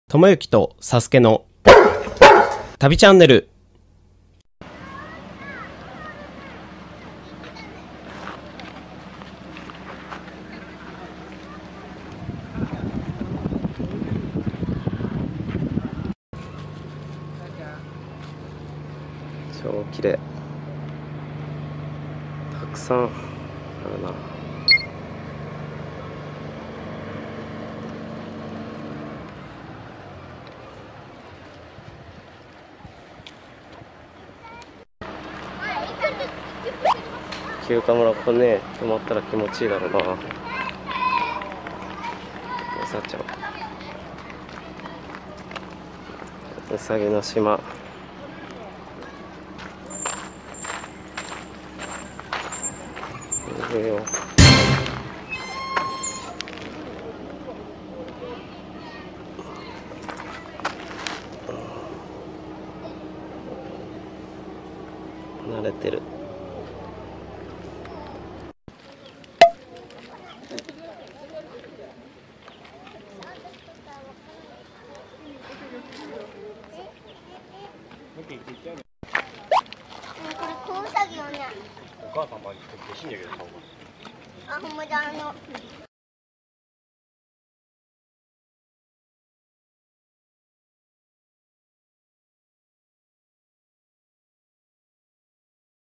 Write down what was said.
ともゆきとサスケの旅チャンネル。超綺麗。たくさんあるな。休暇村、ここね、泊まったら気持ちいいだろうな。おさちゃん、うさぎの島。いいよ。慣れてる。 これコウサギよね。 お母さんまでしてほしいんだけどさ。 あ、ほんまだ